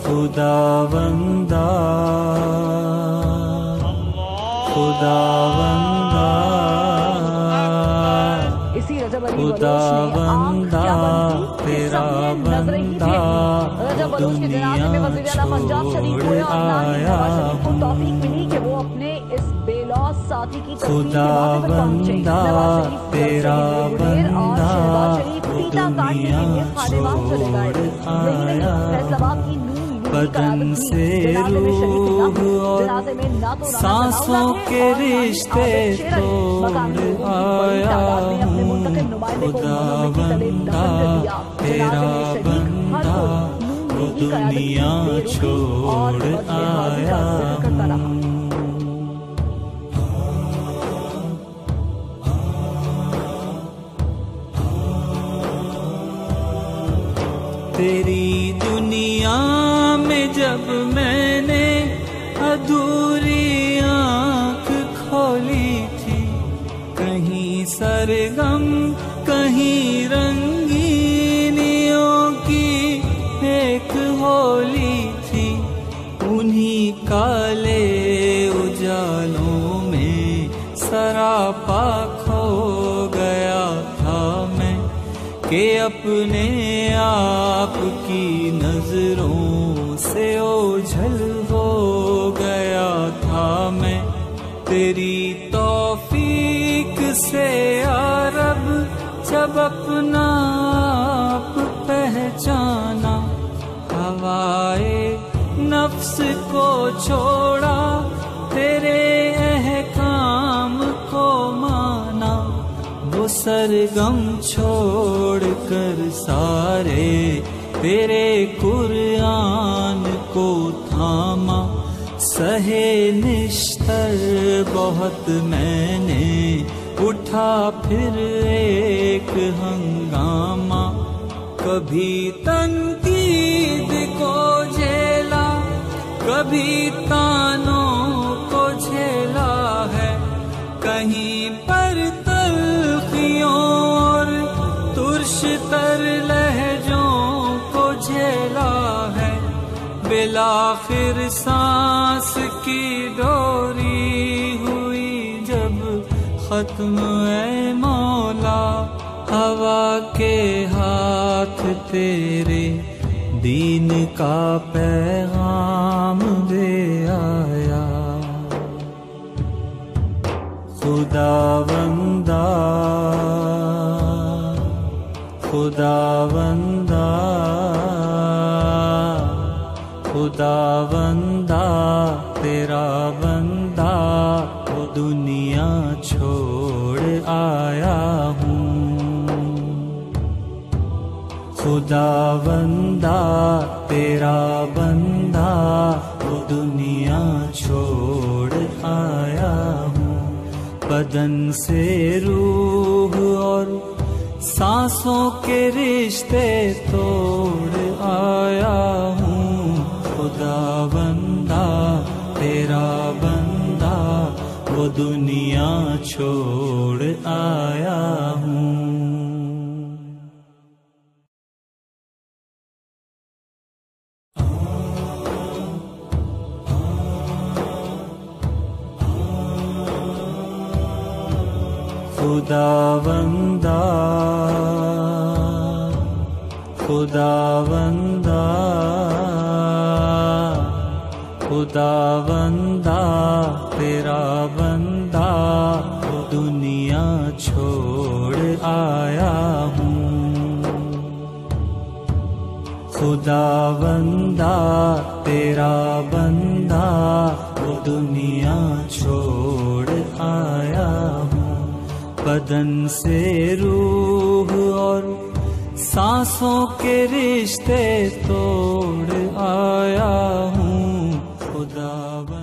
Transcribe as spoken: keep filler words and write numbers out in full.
خداوندا خداوندا اسی رجب علی بلوچ نے آنکھ تیرا بندہ رجب بلوچ کے جنازے میں وزیر اعلیٰ پنجاب شریف ہوئے اور نانی نواز شریف کو توفیق ملی کہ وہ اپنے اس بے لوث ساتھی کی تصویر کے موقع پر پہنچے۔ نواز شریف تیرا بندہ اور شہباز شریف پیتا کاٹنے کے لیے خادمات چلے گئے۔ یہی نہیں، فیصل آباد کی بدن سے روح اور سانسوں کے رشتے توڑ آیا ہوں، خداوندا تیرا بندہ وہ دنیا چھوڑ آیا ہوں۔ تیری دنیا میں جب میں نے ادھوری آنکھ کھولی تھی، کہیں سرگم کہیں رنگینیوں کی ایک ہولی تھی، انہی کالے اجالوں میں سراپا کھو گیا تھا میں، کہ اپنے آپ کی نظروں سے اوجھل ہو گیا تھا میں۔ تیری توفیق سے یا رب جب اپنا آپ پہچانا، ہوائے نفس کو چھوڑا تیرے احکام کو مانا، وہ سرگم چھوڑ کر سارے تیرے قرآن کو تھاما، سہے نشتر بہت میں نے اٹھا پھر ایک ہنگامہ، کبھی تنقید کو جھیلا کبھی تانوں کو جھیلا ہے، کہیں پر تلخیوں اور ترش تر لہجوں کو جھیلا ہے، بالآخر سانس کی ڈوری ہوئی جب ختم اے مولا، ہوا کے ہاتھ تیرے دین کا پیغام دے آیا، خداوندا خداوندا خداوندا تیرا بندہ وہ دنیا چھوڑ آیا ہوں، خداوندا تیرا بندہ وہ دنیا چھوڑ آیا ہوں، بدن سے روح اور سانسوں کے رشتے توڑ آیا ہوں، خداوندا تیرا بندہ وہ دنیا چھوڑ آیا ہوں۔ خداوندا خداوندا خداوندا تیرا بندہ وہ دنیا چھوڑ آیا ہوں، خداوندا تیرا بندہ وہ دنیا چھوڑ آیا ہوں، بدن سے روح اور سانسوں کے رشتے توڑ آیا ہوں، خدا